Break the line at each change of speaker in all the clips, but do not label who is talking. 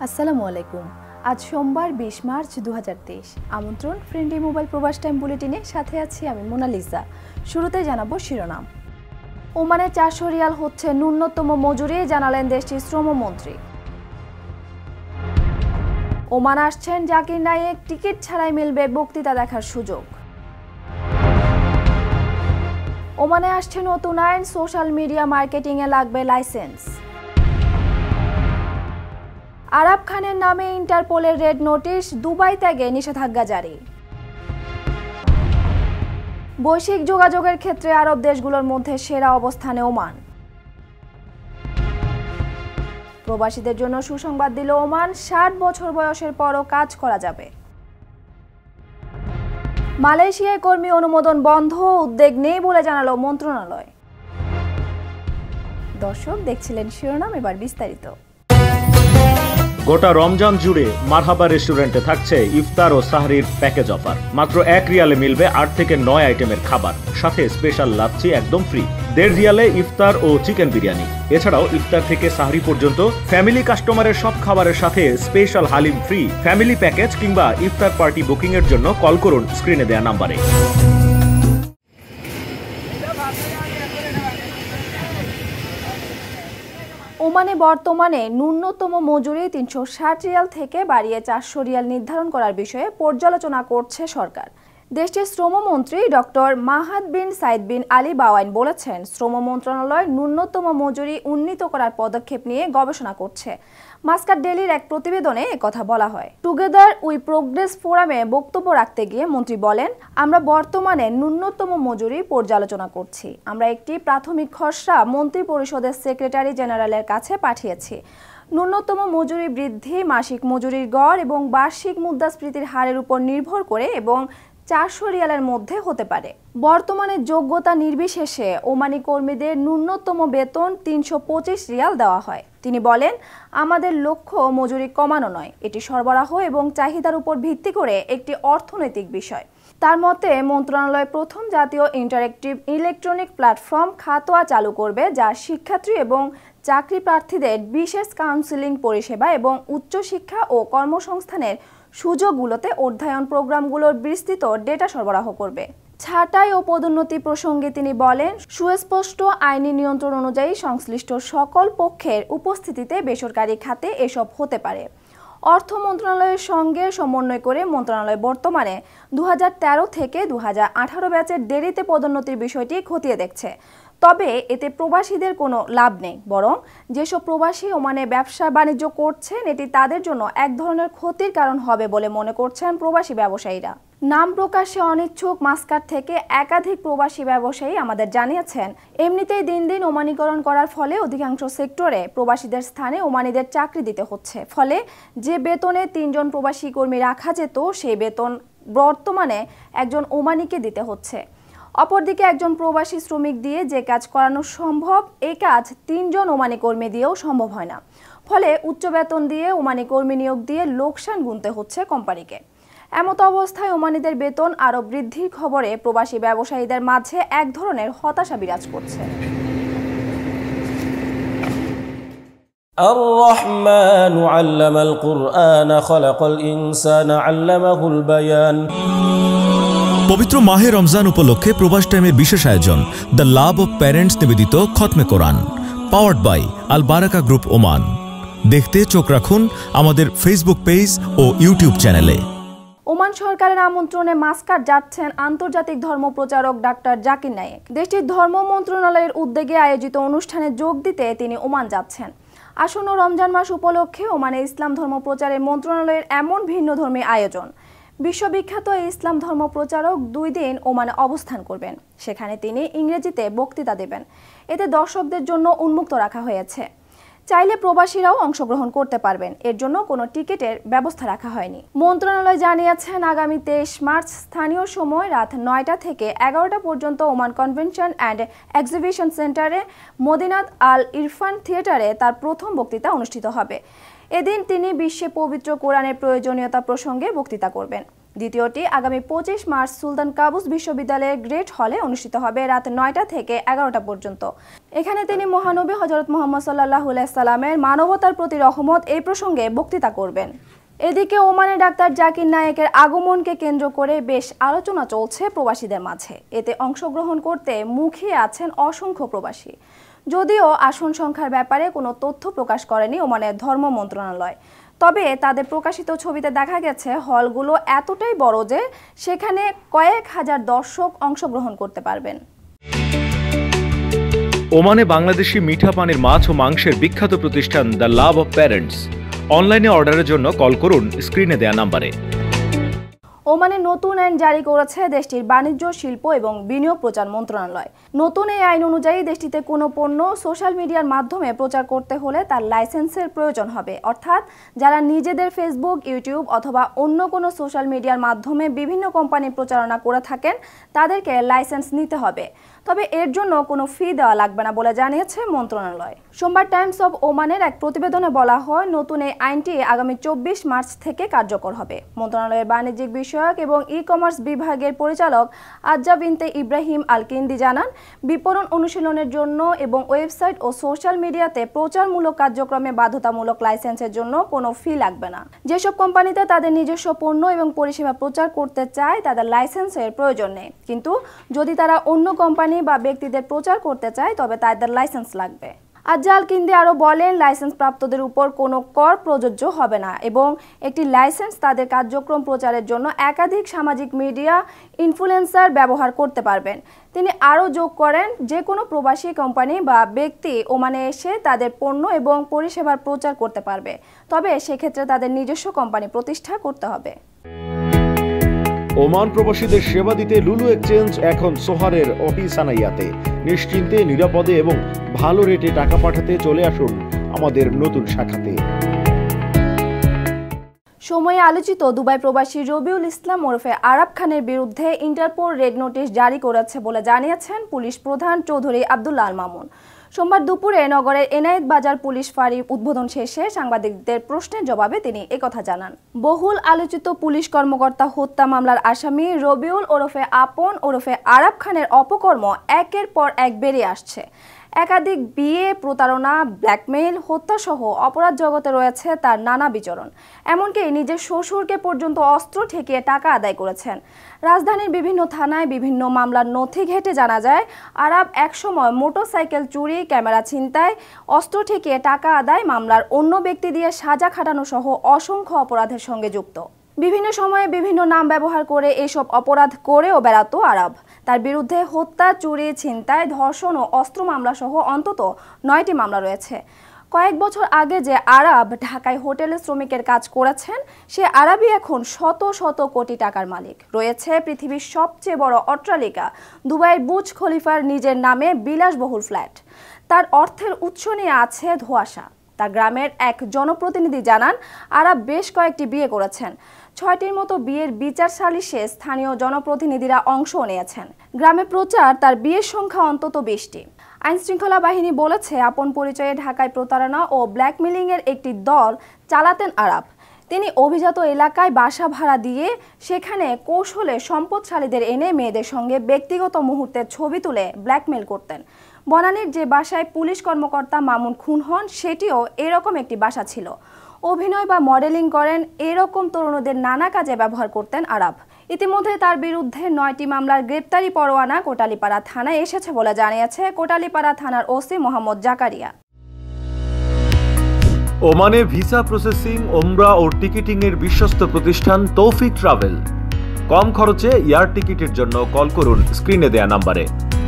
আসসালামু আলাইকুম। আজ সোমবার 20 মার্চ 2023। আমন্ত্রণ ফ্রেন্ডলি মোবাইল প্রবাস টাইম বুলেটিনে, সাথে আছি আমি মোনালিসা। শুরুতে জানাবো শিরোনাম। ওমানে 400 রিয়াল হচ্ছে ন্যূনতম মজুরি, জানালেন দেশটির শ্রমমন্ত্রী। ওমান আসছেন জাকির নায়েক, টিকিট ছাড়াই মিলবে বক্তৃতা দেখার সুযোগ। ওমানে আসছে নতুন আইন, সোশ্যাল মিডিয়া মার্কেটিংয়ে লাগবে লাইসেন্স। আরাব খানের নামে ইন্টারপোলের রেড নোটিশ, দুবাই ত্যাগে নিষেধাজ্ঞা জারি। বৈশ্বিক যোগাযোগের ক্ষেত্রে আরব দেশগুলোর মধ্যে সেরা অবস্থানে ওমান। প্রবাসীদের জন্য সুসংবাদ দিল ওমান, 60 বছর বয়সের পরও কাজ করা যাবে। মালয়েশিয়ায় কর্মী অনুমোদন বন্ধ, উদ্বেগ নেই বলে জানালো মন্ত্রণালয়। দর্শক দেখছিলেন শিরোনাম, এবার বিস্তারিত।
গোটা রমজান জুড়ে মারহাবা রেস্টুরেন্টে থাকছে ইফতার ও সাহরির প্যাকেজ অফার। মাত্র 1 রিয়ালে মিলবে 8 থেকে 9 আইটেমের খাবার, সাথে স্পেশাল লাচ্ছি একদম ফ্রি। 1.5 রিয়ালে ইফতার ও চিকেন বিরিয়ানি। এছাড়াও ইফতার থেকে সাহরি পর্যন্ত ফ্যামিলি কাস্টমারের সব খাবারের সাথে special haleem free. Family package কিংবা ইফতার পার্টি বুকিং এর জন্য কল করুন স্ক্রিনে দেয়া নাম্বারে।
ওমানে বর্তমানে ন্যূনতম মজুরি 360 রিয়াল থেকে বাড়িয়ে 400 রিয়াল নির্ধারণ করার বিষয়ে পর্যালোচনা করছে সরকার। দেশটির শ্রমমন্ত্রী doctor Mahad bin Said bin Ali Bawain বলেছেন, শ্রম মন্ত্রণালয় ন্যূনতম মজুরি উন্নীত করার পদক্ষেপ নিয়ে গবেষণা করছে। মাস্কাট ডেইলির এক প্রতিবেদনে একথা বলা হয়। টুগেদার উই প্রোগ্রেস ফোরামে বক্তব্য রাখতে গিয়ে মন্ত্রী বলেন, আমরা বর্তমানে ন্যূনতম মজুরি পর্যালোচনা করছি। আমরা একটি প্রাথমিক খসড়া মন্ত্রী পরিষদের সেক্রেটারি জেনারেলের কাছে পাঠিয়েছি। ন্যূনতম মজুরি বৃদ্ধি মাসিক মজুরির গড় এবং বার্ষিক মুদ্রাস্ফীতির হারের উপর নির্ভর করে এবং 400 রিয়ালের মধ্যে হতে পারে। বর্তমানে যোগ্যতা নির্বিশেষে ওমানি কর্মীদের ন্যূনতম বেতন 325 রিয়াল দেওয়া হয়। তিনি বলেন, আমাদের লক্ষ্য মজুরি কমানো নয়, এটি সরবরাহ এবং চাহিদার উপর ভিত্তি করে একটি অর্থনৈতিক বিষয়। তার মতে, মন্ত্রণালয় প্রথম জাতীয় ইন্টারেক্টিভ ইলেকট্রনিক প্ল্যাটফর্ম খাতোয়া চালু করবে, যা শিক্ষার্থী এবং চাকরি প্রার্থীদের বিশেষ কাউন্সেলিং পরিষেবা এবং উচ্চশিক্ষা ও কর্মসংস্থানের সুযোগগুলোতে অধ্যয়ন প্রোগ্রামগুলোর বিস্তৃত ডেটা সরবরাহ করবে। ছাঁটাই ও পদোন্নতি প্রসঙ্গে তিনি বলেন, সুস্পষ্ট আইনি নিয়ন্ত্রণ অনুযায়ী সংশ্লিষ্ট সকল পক্ষের উপস্থিতিতে বেসরকারি খাতে এসব হতে পারে। অর্থ মন্ত্রণালয়ের সঙ্গে সমন্বয় করে মন্ত্রণালয় বর্তমানে 2013 থেকে 2018 ব্যাচের দেরিতে পদোন্নতির বিষয়টি খতিয়ে দেখছে। তবে এতে প্রবাসীদের কোনো লাভ নেই, বরং যেসব প্রবাসী ওমানে ব্যবসা বাণিজ্য করছেন এটি তাদের জন্য এক ধরনের ক্ষতির কারণ হবে বলে মনে করছেন প্রবাসী ব্যবসায়ীরা। নাম প্রকাশে অনিচ্ছুক মাস্কাট থেকে একাধিক প্রবাসী ব্যবসায়ী আমাদের জানিয়েছেন, এমনিতেই দিন দিন ওমানিকরণ করার ফলে অধিকাংশ সেক্টরে প্রবাসীদের স্থানে ওমানিদের চাকরি দিতে হচ্ছে। ফলে যে বেতনে 3 জন প্রবাসী কর্মী রাখা যেত, সেই বেতন বর্তমানে একজন ওমানিকে দিতে হচ্ছে। অপরদিকে একজন প্রবাসী শ্রমিক দিয়ে যে কাজ করানো সম্ভব, এই কাজ 3 জন ওমানি কর্মী দিয়েও সম্ভব হয় না। ফলে উচ্চ বেতন দিয়ে ওমানি কর্মী নিয়োগ দিয়ে লোকসান গুনতে হচ্ছে কোম্পানিকে। এমত অবস্থায় ওমানিদের বেতন আরও বৃদ্ধির খবরে প্রবাসী ব্যবসায়ীদের মাঝে এক ধরনের হতাশা বিরাজ করছে।
الرحمن علم القرآن خلق الإنسان علمه البيان।
পবিত্র মাহে রমজান উপলক্ষে প্রবাস টাইমের বিশেষ আয়োজন দ্য লাভ অব প্যারেন্টস নিবেদিত খতমে কোরআন, powered by Al Baraka group Oman. দেখতে চোখ রাখুন আমাদের ফেসবুক পেজ ও ইউটিউব চ্যানেলে।
ওমান সরকারের আমন্ত্রণে মাস্কাট যাচ্ছেন আন্তর্জাতিক ধর্ম প্রচারক ডাক্তার জাকির নায়েক। দেশটির ধর্ম মন্ত্রণালয়ের উদ্যোগে আয়োজিত অনুষ্ঠানে যোগ দিতে তিনি ওমান যাচ্ছেন। আসন্ন রমজান মাস উপলক্ষে ওমানে ইসলাম ধর্ম প্রচারের মন্ত্রণালয়ের এমন ভিন্নধর্মী আয়োজন। বিশ্ববিখ্যাত ইসলাম ধর্ম প্রচারক 2 দিন ওমানে অবস্থান করবেন। সেখানে তিনি ইংরেজিতে বক্তৃতা দেবেন। এতে দর্শকদের জন্য উন্মুক্ত রাখা হয়েছে। চাইলে প্রবাসীরাও অংশগ্রহণ করতে পারবেন, এর জন্য কোনো টিকিটের ব্যবস্থা রাখা হয়নি। মন্ত্রণালয় জানিয়েছেন, আগামী 23 মার্চ স্থানীয় সময় রাত 9টা থেকে 11টা পর্যন্ত ওমান কনভেনশন অ্যান্ড এক্সিবিশন সেন্টারে মদিনাত আল ইরফান থিয়েটারে তার প্রথম বক্তৃতা অনুষ্ঠিত হবে। এদিন তিনি বিশ্বে পবিত্র কোরআনের প্রয়োজনীয়তা প্রসঙ্গে বক্তৃতা করবেন। দ্বিতীয়টি আগামী 25 মার্চ সুলতান কাবুস বিশ্ববিদ্যালয়ের গ্রেট হলে অনুষ্ঠিত হবে রাত 9টা থেকে 11টা পর্যন্ত। এখানে তিনি মহানবী হযরত মুহাম্মদ সাল্লাল্লাহু আলাইহি সাল্লামের মানবতার প্রতি রহমত এই প্রসঙ্গে বক্তৃতা করবেন। এদিকে ওমানের ডাক্তার জাকির নায়েকের আগমনকে কেন্দ্র করে বেশ আলোচনা চলছে প্রবাসীদের মাঝে। এতে অংশগ্রহণ করতে মুখিয়ে আছেন অসংখ্য প্রবাসী। যদিও আসন সংখ্যার ব্যাপারে কোনো তথ্য প্রকাশ করেনি ওমানের ধর্ম মন্ত্রণালয়, তবে তাদের প্রকাশিত ছবিতে দেখা গেছে হলগুলো এতটাই বড় যে সেখানে কয়েক হাজার দর্শক অংশগ্রহণ করতে পারবেন।
ওমানে বাংলাদেশি মিঠা পানির মাছ ও মাংসের বিখ্যাত প্রতিষ্ঠান দ্য লাভ অফ প্যারেন্টস। অনলাইনে অর্ডারের জন্য কল করুন স্ক্রিনে দেয়া নাম্বারে।
ওমানে নতুন আইন জারি করেছে দেশটির বাণিজ্য, শিল্প এবং বিনিয়োগ প্রচার মন্ত্রণালয়। নতুন এই আইন অনুযায়ী দেশটিতে কোনো পণ্য সোশ্যাল মিডিয়ার মাধ্যমে প্রচার করতে হলে তার লাইসেন্সের প্রয়োজন হবে। অর্থাৎ যারা নিজেদের ফেসবুক, ইউটিউব অথবা অন্য কোনো সোশ্যাল মিডিয়ার মাধ্যমে বিভিন্ন কোম্পানির প্রচারণা করে থাকেন তাদেরকে লাইসেন্স নিতে হবে। তবে এর জন্য কোনো ফি দেওয়া লাগবে না বলে জানিয়েছে মন্ত্রণালয়। সোমবার টাইমস অব ওমানের এক প্রতিবেদনে বলা হয়, নতুন এই আইনটি আগামী 24 মার্চ থেকে কার্যকর হবে। মন্ত্রণালয়ের বাণিজ্যিক বিষয়ক এবং ই-কমার্স বিভাগের পরিচালক আজ্জা বিনতে ইব্রাহিম আল কিন্দি জানান, বিপণন অনুশীলনের জন্য এবং ওয়েবসাইট ও সোশ্যাল মিডিয়াতে প্রচারমূলক কার্যক্রমে বাধ্যতামূলক লাইসেন্সের জন্য কোনো ফি লাগবে না। যেসব কোম্পানিতে তাদের নিজস্ব পণ্য এবং পরিষেবা প্রচার করতে চায় তাদের লাইসেন্সের প্রয়োজন নেই, কিন্তু যদি তারা অন্য কোম্পানি বা ব্যক্তিদের প্রচার করতে চায় তবে তাদের লাইসেন্স লাগবে। আজ্জাল কিন্দি আরও বলেন, লাইসেন্স প্রাপ্তদের উপর কোনো কর প্রযোজ্য হবে না এবং একটি লাইসেন্স তাদের কার্যক্রম প্রচারের জন্য একাধিক সামাজিক মিডিয়া ইনফ্লুয়েন্সার ব্যবহার করতে পারবেন। তিনি আরও যোগ করেন, যে কোনো প্রবাসী কোম্পানি বা ব্যক্তি ওমানে এসে তাদের পণ্য এবং পরিষেবার প্রচার করতে পারবে, তবে সেক্ষেত্রে তাদের নিজস্ব কোম্পানি প্রতিষ্ঠা করতে হবে।
ওমান প্রবাসীদের সেবা দিতে লুলু এক্সচেঞ্জ এখন সোহারের অফিস আনাইয়াতে। নিশ্চিন্তে, নিরাপদে এবং ভালো রেটে টাকা পাঠাতে চলে আসুন আমাদের নতুন শাখাতে।
সময়ে আলোচিত দুবাই প্রবাসী রবিউল ইসলাম ওরফে আরাব খানের বিরুদ্ধে ইন্টারপোল রেড নোটিশ জারি করেছে বলে জানিয়েছেন পুলিশ প্রধান চৌধুরী আব্দুল্লাহ আল মামুন। সোমবার দুপুরে নগরের এনায়েত বাজার পুলিশ ফাঁড়ি উদ্বোধন শেষে সাংবাদিকদের প্রশ্নের জবাবে তিনি একথা জানান। বহুল আলোচিত পুলিশ কর্মকর্তা হত্যা মামলার আসামি রবিউল ওরফে আপন ওরফে আরাব খানের অপকর্ম একের পর এক বেরিয়ে আসছে। একাধিক বিয়ে, প্রতারণা, ব্ল্যাকমেইল, হত্যাসহ অপরাধ জগতে রয়েছে তার নানা বিচরণ। এমনকি নিজের শ্বশুরকে পর্যন্ত অস্ত্র ঠেকিয়ে টাকা আদায় করেছেন। রাজধানীর বিভিন্ন থানায় বিভিন্ন মামলার নথি ঘেঁটে জানা যায়, আরাব একসময় মোটরসাইকেল চুরি, ক্যামেরা ছিনতাই, অস্ত্র ঠেকিয়ে টাকা আদায়, মামলার অন্য ব্যক্তি দিয়ে সাজা খাটানো সহ অসংখ্য অপরাধের সঙ্গে যুক্ত। বিভিন্ন সময়ে বিভিন্ন নাম ব্যবহার করে এসব অপরাধ করেও বেড়াতো আরাব। তার বিরুদ্ধে হত্যা, চুরি, ছিনতাই, ধর্ষণ ও অস্ত্র মামলা সহ অন্তত 9টি মামলা রয়েছে। কয়েক বছর আগে যে আরাব ঢাকায় হোটেলে শ্রমিকের কাজ করেছেন, সে আরাবই এখন শত শত কোটি টাকার মালিক। রয়েছে পৃথিবীর সবচেয়ে বড় অট্টালিকা, দুবাইয়ের বুর্জ খলিফার নিজের নামে বিলাসবহুল ফ্ল্যাট। তার অর্থের উৎস নিয়ে আছে ধোঁয়াশা। তার গ্রামের এক জনপ্রতিনিধি জানান, আরাব বেশ কয়েকটি বিয়ে করেছেন। 6টির মতো বিয়ের বিচার সালিশে স্থানীয় জনপ্রতিনিধিরা অংশ নিয়েছেন। গ্রামে প্রচার তার বিয়ের সংখ্যা অন্তত 20টি। আইনশৃঙ্খলা বাহিনী বলেছে, আপন পরিচয়ে ঢাকায় প্রতারণা ও ব্ল্যাকমেলিংয়ের একটি দল চালাতেন আরাব। তিনি অভিজাত এলাকায় বাসা ভাড়া দিয়ে সেখানে কৌশলে সম্পদশালীদের এনে মেয়েদের সঙ্গে ব্যক্তিগত মুহূর্তের ছবি তুলে ব্ল্যাকমেল করতেন। বনানীর যে বাসায় পুলিশ কর্মকর্তা মামুন খুন হন, সেটিও এরকম একটি বাসা ছিল। অভিনয় বা মডেলিং করেন, এরকম তরুণদের নানা কাজে ব্যবহার করতেন আরাব। ইতিমধ্যে তার বিরুদ্ধে 9টি মামলার গ্রেপ্তারি পরোয়ানা কোটালীপাড়া থানায় এসেছে বলে জানিয়েছে কোটালীপাড়া থানার ওসি মোহাম্মদ জাকারিয়া।
ওমানে ভিসা প্রসেসিং, ওমরা ও টিকিটিং এর বিশ্বস্ত প্রতিষ্ঠান তৌফিক ট্রাভেল। কম খরচে এয়ার টিকিটের জন্য কল করুন স্ক্রিনে দেয়া নাম্বারে।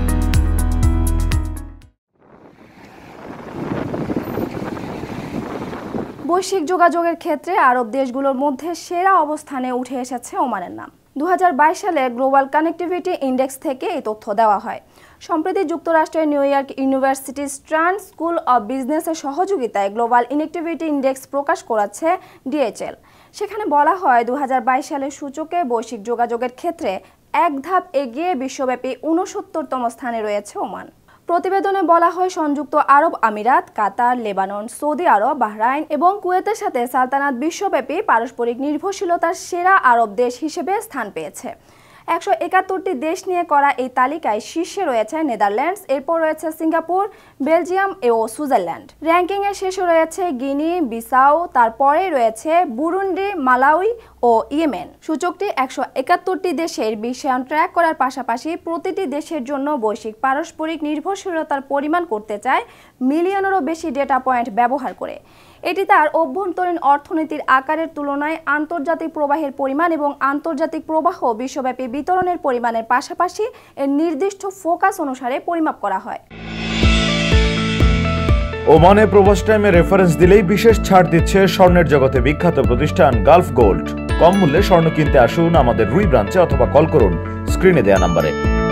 বৈশ্বিক যোগাযোগের ক্ষেত্রে আরব দেশগুলোর মধ্যে সেরা অবস্থানে উঠে এসেছে ওমানের নাম। 2022 সালে গ্লোবাল কানেক্টিভিটি ইন্ডেক্স থেকে এই তথ্য দেওয়া হয়। সম্প্রতি যুক্তরাষ্ট্রের নিউ ইয়র্ক ইউনিভার্সিটির স্ট্র্যান্ড স্কুল অব বিজনেসের সহযোগিতায় গ্লোবাল কানেক্টিভিটি ইন্ডেক্স প্রকাশ করেছে DHL। সেখানে বলা হয়, 2022 সালের সূচকে বৈশ্বিক যোগাযোগের ক্ষেত্রে এক ধাপ এগিয়ে বিশ্বব্যাপী 69তম স্থানে রয়েছে ওমান। প্রতিবেদনে বলা হয় সংযুক্ত আরব আমিরাত, কাতার, লেবানন, সৌদি আরব, বাহরাইন এবং কুয়েতের সাথে সালতানাত বিশ্বব্যাপী পারস্পরিক নির্ভরশীলতার সেরা আরব দেশ হিসেবে স্থান পেয়েছে। 171টি দেশ নিয়ে করা এই তালিকায় শীর্ষে রয়েছে নেদারল্যান্ডস, এরপর রয়েছে সিঙ্গাপুর, বেলজিয়াম ও সুইজারল্যান্ড। র্যাঙ্কিংয়ে শীর্ষে রয়েছে গিনি, বিসাউ, তারপরে রয়েছে বুরুন্ডি, মালাউই ও ইয়েমেন। সূচকটি 171টি দেশের বিশ্বায়ন ট্র্যাক করার পাশাপাশি প্রতিটি দেশের জন্য বৈশ্বিক পারস্পরিক নির্ভরশীলতার পরিমাণ করতে চায় মিলিয়নেরও বেশি ডেটা পয়েন্ট ব্যবহার করে। এটি তার অভ্যন্তরীণ অর্থনীতির আকারের তুলনায় আন্তর্জাতিক প্রবাহের পরিমাণ এবং আন্তর্জাতিক প্রবাহ বিশ্বব্যাপী বিতরণের পরিমাণের পাশাপাশি এর নির্দিষ্ট ফোকাস অনুসারে পরিমাপ করা হয়।
ওমানে প্রবাস টাইমে রেফারেন্স দিলেই বিশেষ ছাড় দিচ্ছে স্বর্ণের জগতে বিখ্যাত প্রতিষ্ঠান গালফ গোল্ড। কম মূল্যে স্বর্ণ কিনতে আসুন আমাদের রুই ব্রাঞ্চে অথবা কল করুন স্ক্রিনে দেয়া নম্বরে।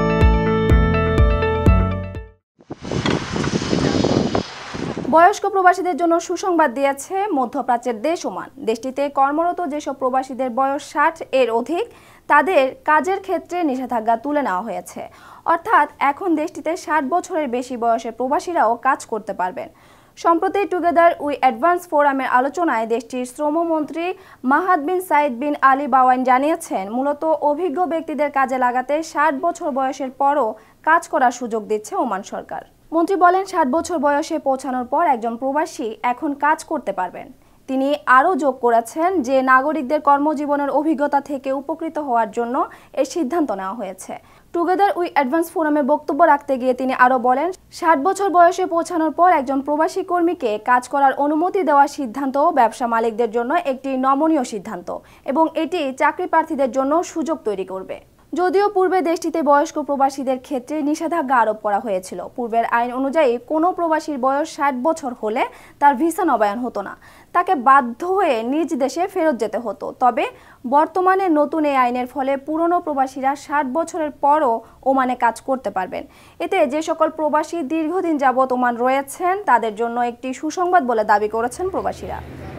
বয়স্ক প্রবাসীদের জন্য সুসংবাদ দিয়েছে মধ্যপ্রাচ্যের দেশ ওমান। দেশটিতে কর্মরত যেসব প্রবাসীদের বয়স 60 এর অধিক তাদের কাজের ক্ষেত্রে নিষেধাজ্ঞা তুলে নেওয়া হয়েছে। অর্থাৎ এখন দেশটিতে 60 বছরের বেশি বয়সের প্রবাসীরাও কাজ করতে পারবেন। সম্প্রতি টুগেদার উই অ্যাডভান্স ফোরামের আলোচনায় দেশটির শ্রমমন্ত্রী Mahad bin Said bin Ali বাওয়াইন জানিয়েছেন, মূলত অভিজ্ঞ ব্যক্তিদের কাজে লাগাতে 60 বছর বয়সের পরও কাজ করার সুযোগ দিচ্ছে ওমান সরকার। মন্ত্রী বলেন, 60 বছর বয়সে পৌঁছানোর পর একজন প্রবাসী এখন কাজ করতে পারবেন। তিনি আরও যোগ করেছেন যে নাগরিকদের কর্মজীবনের অভিজ্ঞতা থেকে উপকৃত হওয়ার জন্য এই সিদ্ধান্ত নেওয়া হয়েছে। টুগেদার উই অ্যাডভান্স ফোরামে বক্তব্য রাখতে গিয়ে তিনি আরও বলেন, 60 বছর বয়সে পৌঁছানোর পর একজন প্রবাসী কর্মীকে কাজ করার অনুমতি দেওয়ার সিদ্ধান্ত ব্যবসা মালিকদের জন্য একটি নমনীয় সিদ্ধান্ত এবং এটি চাকরি প্রার্থীদের জন্য সুযোগ তৈরি করবে। যদিও পূর্বে দেশটিতে বয়স্ক প্রবাসীদের ক্ষেত্রে নিষেধাজ্ঞা আরোপ করা হয়েছিল। পূর্বের আইন অনুযায়ী কোনো প্রবাসীর বয়স 60 বছর হলে তার ভিসা নবায়ন হতো না, তাকে বাধ্য হয়ে নিজ দেশে ফেরত যেতে হতো। তবে বর্তমানে নতুন এই আইনের ফলে পুরনো প্রবাসীরা 60 বছরের পরও ওমানে কাজ করতে পারবেন। এতে যে সকল প্রবাসী দীর্ঘদিন যাবৎ ওমান রয়েছেন তাদের জন্য একটি সুসংবাদ বলে দাবি করেছেন প্রবাসীরা।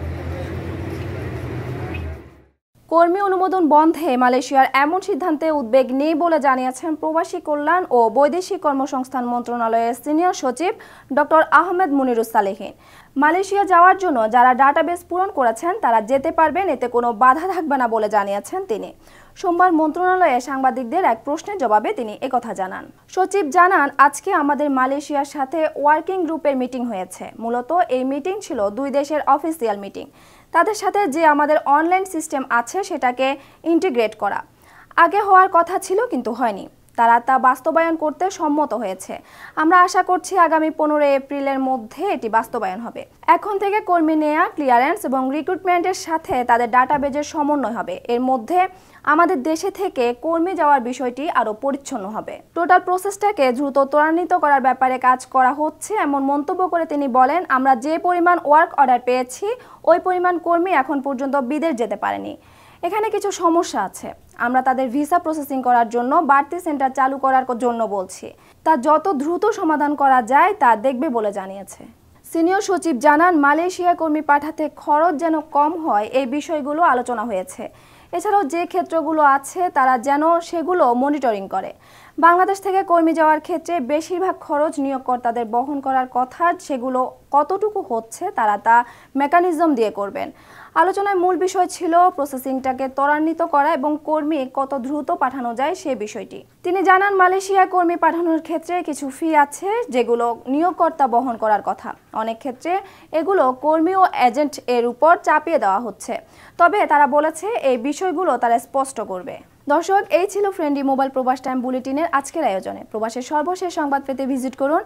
কর্মী অনুমোদন বন্ধে মালয়েশিয়ার এমন সিদ্ধান্তে উদ্বেগ নেই বলে জানিয়েছেন প্রবাসী কল্যাণ ও বৈদেশিক কর্মসংস্থান মন্ত্রণালয়ের সিনিয়র সচিব ডক্টর আহমেদ মুনিরুস সালেহীন। মালয়েশিয়া যাওয়ার জন্য যারা ডাটাবেস পূরণ করেছেন তারা যেতে পারবেন, এতে কোনো বাধা থাকবে না বলে জানিয়েছেন তিনি। সোমবার মন্ত্রণালয়ে সাংবাদিকদের এক প্রশ্নের জবাবে তিনি একথা জানান। সচিব জানান, আজকে আমাদের মালয়েশিয়ার সাথে ওয়ার্কিং গ্রুপের মিটিং হয়েছে। মূলত এই মিটিং ছিল দুই দেশের অফিসিয়াল মিটিং। তাদের সাথে যে আমাদের অনলাইন সিস্টেম আছে সেটাকে ইন্টিগ্রেট করা আগে হওয়ার কথা ছিল কিন্তু হয়নি। তারা তা বাস্তবায়ন করতে সম্মত হয়েছে। আমরা আশা করছি আগামী 15 এপ্রিলের মধ্যে এটি বাস্তবায়ন হবে। এখন থেকে কর্মী নেয়া, ক্লিয়ারেন্স এবং রিক্রুটমেন্টের সাথে তাদের ডাটাবেজের সমন্বয় হবে। এর মধ্যে আমাদের দেশে থেকে কর্মী যাওয়ার বিষয়টি আরও পরিচ্ছন্ন হবে। টোটাল প্রসেসটাকে দ্রুত ত্বরান্বিত করার ব্যাপারে কাজ করা হচ্ছে এমন মন্তব্য করে তিনি বলেন, আমরা যে পরিমাণ ওয়ার্ক অর্ডার পেয়েছি ওই পরিমাণ কর্মী এখন পর্যন্ত বিদেশ যেতে পারেনি। এখানে কিছু সমস্যা আছে। আমরা তাদের ভিসা প্রসেসিং করার জন্য বাড়তি সেন্টার চালু করার জন্য বলছি। তা যত দ্রুত সমাধান করা যায় তা দেখবে বলে জানিয়েছে। সিনিয়র সচিব জানান, মালয়েশিয়া কর্মী পাঠাতে খরচ যেন কম হয় এই বিষয়গুলো আলোচনা হয়েছে। এছাড়াও যে ক্ষেত্রগুলো আছে তারা যেন সেগুলো মনিটরিং করে। বাংলাদেশ থেকে কর্মী যাওয়ার ক্ষেত্রে বেশিরভাগ খরচ নিয়োগকর্তাদের বহন করার কথা, সেগুলো কতটুকু হচ্ছে তারা তা মেকানিজম দিয়ে করবেন। আলোচনায় মূল বিষয় ছিল প্রসেসিংটাকে ত্বরান্বিত করা এবং কর্মী কত দ্রুত পাঠানো যায় সে বিষয়টি। তিনি জানান, মালয়েশিয়ায় কর্মী পাঠানোর ক্ষেত্রে কিছু ফি আছে যেগুলো নিয়োগকর্তা বহন করার কথা। অনেক ক্ষেত্রে এগুলো কর্মী ও এজেন্ট এর উপর চাপিয়ে দেওয়া হচ্ছে। তবে তারা বলেছে এই বিষয়গুলো তারা স্পষ্ট করবে। দর্শক, এই ছিল ফ্রেন্ডলি মোবাইল প্রবাস টাইম বুলেটিনের আজকের আয়োজনে। প্রবাসের সর্বশেষ সংবাদ পেতে ভিজিট করুন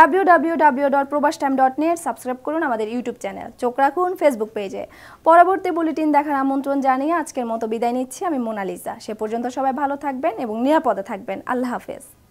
www.probastime.net। সাবস্ক্রাইব করুন আমাদের ইউটিউব চ্যানেল, চোখ রাখুন ফেসবুক পেজে। পরবর্তী বুলেটিন দেখার আমন্ত্রণ জানিয়ে আজকের মতো বিদায় নিচ্ছি আমি মোনালিসা। সে পর্যন্ত সবাই ভালো থাকবেন এবং নিরাপদে থাকবেন। আল্লাহ হাফেজ।